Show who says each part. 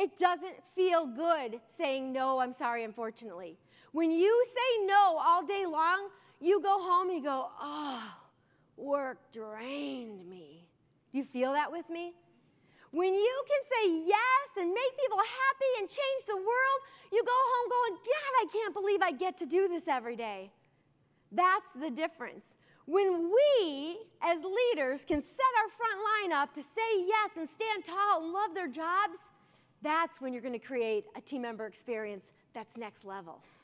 Speaker 1: It doesn't feel good saying no, I'm sorry, unfortunately. When you say no all day long, you go home and you go, oh, work drained me. Do you feel that with me? When you can say yes and make people happy and change the world, you go home going, God, I can't believe I get to do this every day. That's the difference. When we, as leaders, can set our front line up to say yes and stand tall and love their jobs, that's when you're going to create a team member experience that's next level.